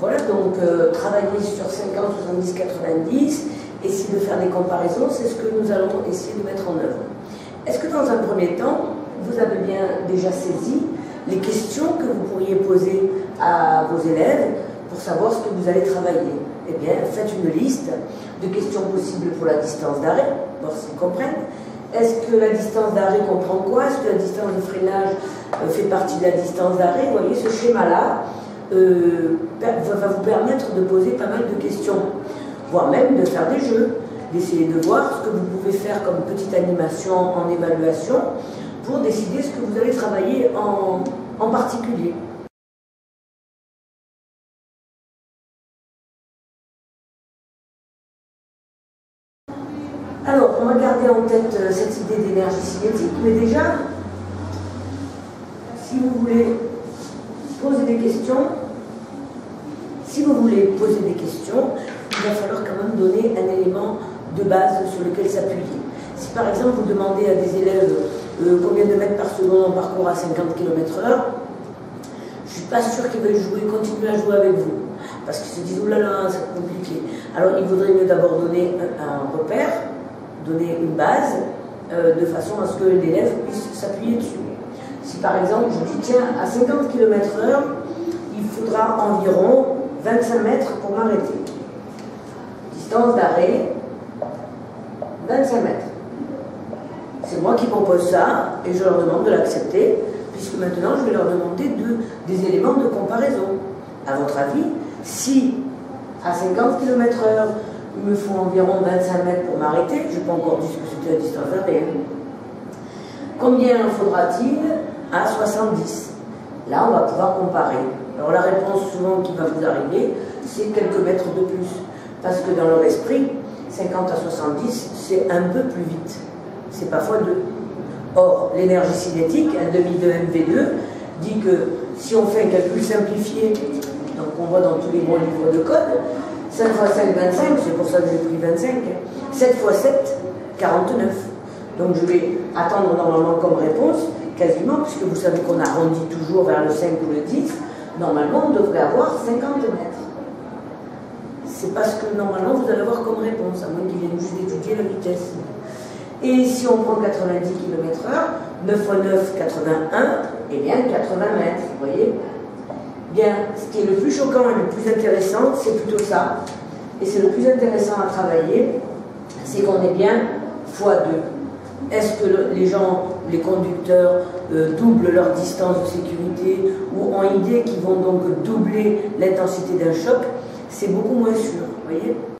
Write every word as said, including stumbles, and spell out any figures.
Voilà, donc euh, travailler sur cinquante, soixante-dix, quatre-vingt-dix, essayer de faire des comparaisons, c'est ce que nous allons essayer de mettre en œuvre. Est-ce que dans un premier temps, vous avez bien déjà saisi les questions que vous pourriez poser à vos élèves pour savoir ce que vous allez travailler? Eh bien, faites une liste de questions possibles pour la distance d'arrêt, voir s'ils comprennent. Est-ce que la distance d'arrêt comprend quoi? Est-ce que la distance de freinage euh, fait partie de la distance d'arrêt? Vous voyez, ce schéma-là euh, va vous permettre de poser pas mal de questions, voire même de faire des jeux, d'essayer de voir ce que vous pouvez faire comme petite animation en évaluation pour décider ce que vous allez travailler en, en particulier. Alors, on va garder en tête euh, cette idée d'énergie cinétique, mais déjà, si vous voulez poser des questions, si vous voulez poser des questions, il va falloir quand même donner un élément de base sur lequel s'appuyer. Si par exemple vous demandez à des élèves euh, combien de mètres par seconde on parcourt à cinquante kilomètres heure, je ne suis pas sûre qu'ils veulent jouer, continuer à jouer avec vous, parce qu'ils se disent « oulala, c'est compliqué ». Alors il vaudrait mieux d'abord donner un, un repère, donner une base, euh, de façon à ce que l'élève puisse s'appuyer dessus. Si par exemple je dis tiens, à cinquante kilomètres heure, il faudra environ vingt-cinq mètres pour m'arrêter. Distance d'arrêt, vingt-cinq mètres. C'est moi qui propose ça et je leur demande de l'accepter, puisque maintenant je vais leur demander de, des éléments de comparaison. À votre avis, si à cinquante kilomètres heure, il me faut environ vingt-cinq mètres pour m'arrêter, je n'ai pas encore dit ce que c'était la distance d'arrêt. Combien faudra-t-il à soixante-dix? Là, on va pouvoir comparer. Alors la réponse souvent qui va vous arriver, c'est quelques mètres de plus. Parce que dans leur esprit, cinquante à soixante-dix, c'est un peu plus vite. C'est pas fois deux. Or, l'énergie cinétique, un demi de M V deux, dit que si on fait un calcul simplifié, donc on voit dans tous les bons livres de code, cinq fois cinq, vingt-cinq, c'est pour ça que j'ai pris vingt-cinq. sept fois sept, quarante-neuf. Donc je vais attendre normalement comme réponse, quasiment, puisque vous savez qu'on arrondit toujours vers le cinq ou le dix, normalement on devrait avoir cinquante mètres. C'est parce que normalement vous allez avoir comme réponse, à moins qu'ils viennent juste d'étudier la vitesse. Et si on prend quatre-vingt-dix kilomètres heure, neuf fois neuf, quatre-vingt-un, et bien quatre-vingts mètres, vous voyez. Bien, ce qui est le plus choquant et le plus intéressant, c'est plutôt ça. Et c'est le plus intéressant à travailler, c'est qu'on est bien fois deux. Est-ce que le, les gens, les conducteurs, euh, doublent leur distance de sécurité ou ont idée qu'ils vont donc doubler l'intensité d'un choc? C'est beaucoup moins sûr, vous voyez.